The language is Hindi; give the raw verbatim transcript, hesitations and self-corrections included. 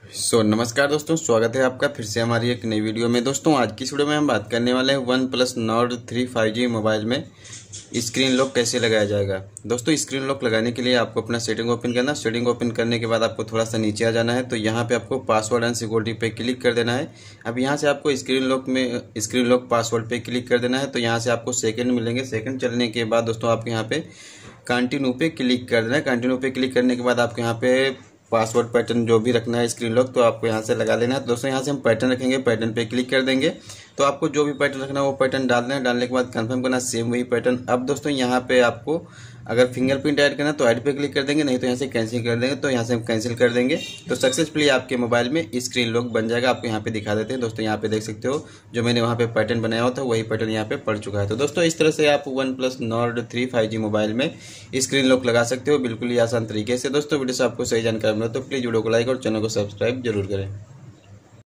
सो so, नमस्कार दोस्तों, स्वागत है आपका फिर से हमारी एक नई वीडियो में। दोस्तों आज की इस वीडियो में हम बात करने वाले हैं OnePlus Nord three five G mobile में स्क्रीन लॉक कैसे लगाया जाएगा। दोस्तों स्क्रीन लॉक लगाने के लिए आपको अपना सेटिंग ओपन करना। सेटिंग ओपन करने के बाद आपको थोड़ा सा नीचे आ जाना है, तो यहाँ पे आपको पासवर्ड एंड सिक्योरिटी पे क्लिक कर देना है। अब यहाँ से आपको स्क्रीन लॉक में स्क्रीन लॉक पासवर्ड पे क्लिक कर देना है, तो यहाँ से आपको सेकेंड मिलेंगे। सेकेंड चलने के बाद दोस्तों आपको यहाँ पे कंटिन्यू पे क्लिक कर देना है। कंटिन्यू पे क्लिक करने के बाद आपको यहाँ पे पासवर्ड पैटर्न जो भी रखना है स्क्रीन लॉक, तो आपको यहाँ से लगा लेना है। तो दोस्तों यहाँ से हम पैटर्न रखेंगे, पैटर्न पे क्लिक कर देंगे। तो आपको जो भी पैटर्न रखना है वो पैटर्न डालना है। डालने के बाद कंफर्म करना, सेम वही पैटर्न। अब दोस्तों यहाँ पे आपको अगर फिंगरप्रिंट ऐड करना है तो ऐड पे क्लिक कर देंगे, नहीं तो यहाँ से कैंसिल कर देंगे। तो यहाँ से हम कैंसिल कर देंगे, तो सक्सेसफुली आपके मोबाइल में स्क्रीन लॉक बन जाएगा। आपको यहाँ पे दिखा देते हैं। दोस्तों यहाँ पे देख सकते हो जो मैंने वहाँ पे पैटर्न बनाया हुआ था वही पैटर्न यहाँ पे पड़ चुका है। तो दोस्तों इस तरह से आप OnePlus Nord three five G mobile में स्क्रीन लॉक लगा सकते हो, बिल्कुल ही आसान तरीके से। दोस्तों वीडियो से आपको सही जानकारी मिले तो प्लीज वीडियो को लाइक और चैनल को सब्सक्राइब जरूर करें।